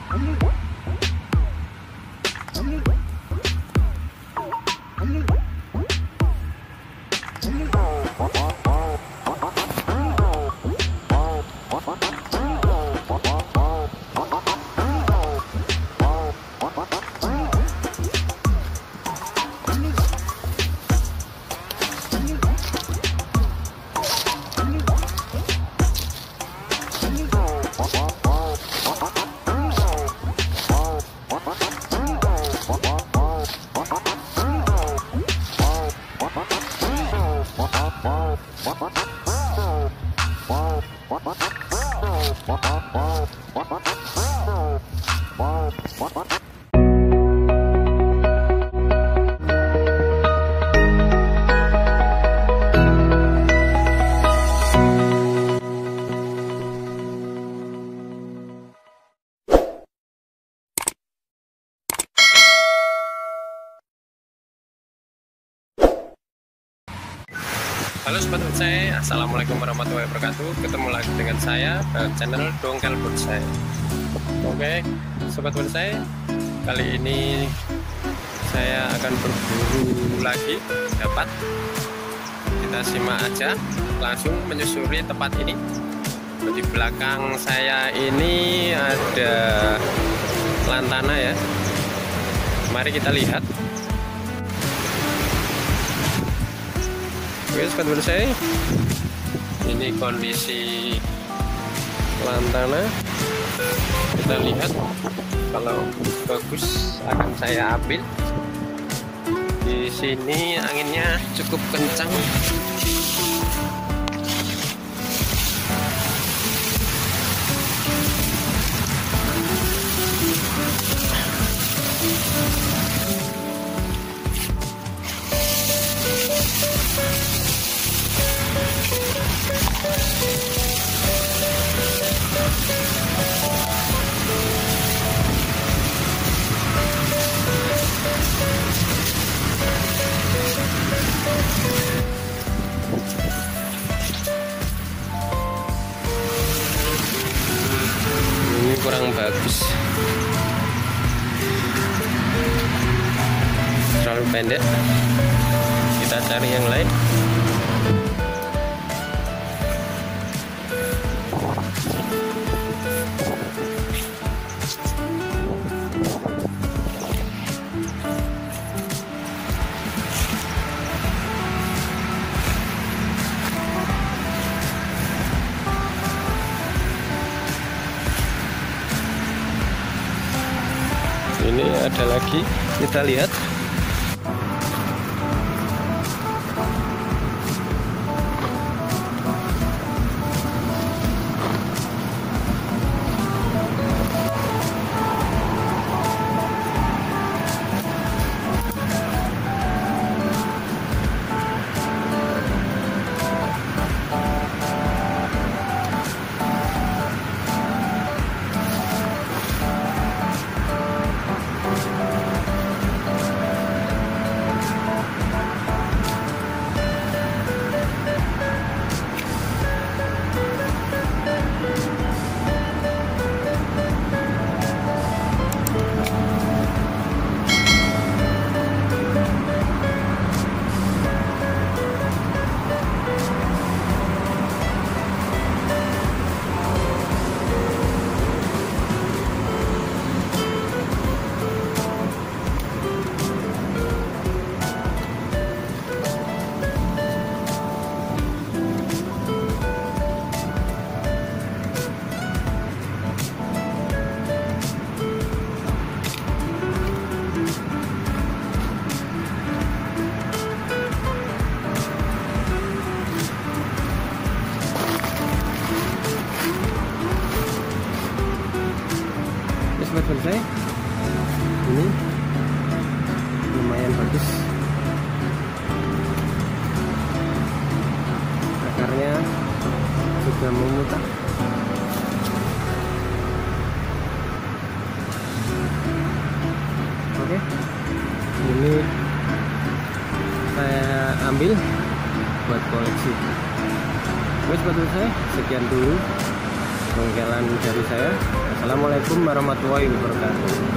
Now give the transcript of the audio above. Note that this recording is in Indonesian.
Halo sobat bonsai, assalamualaikum warahmatullahi wabarakatuh. Ketemu lagi dengan saya di channel Dongkel Bonsai. Oke, sobat bonsai, kali ini saya akan berburu lagi dapat. Kita simak aja, langsung menyusuri tempat ini. Di belakang saya ini ada lantana ya. Mari kita lihat. Oke sobat bonsai, ini kondisi lantana. Kita lihat, kalau bagus akan saya ambil. Di sini anginnya cukup kencang. Ini kurang bagus, terlalu pendek. Kita cari yang lain. Ini ada lagi, kita lihat. Sobat bonsai, ini lumayan bagus, akarnya sudah memutar. Oke, ini saya ambil buat koleksi. Oke sobat bonsai, sekian dulu dongkelan dari saya. Assalamualaikum warahmatullahi wabarakatuh.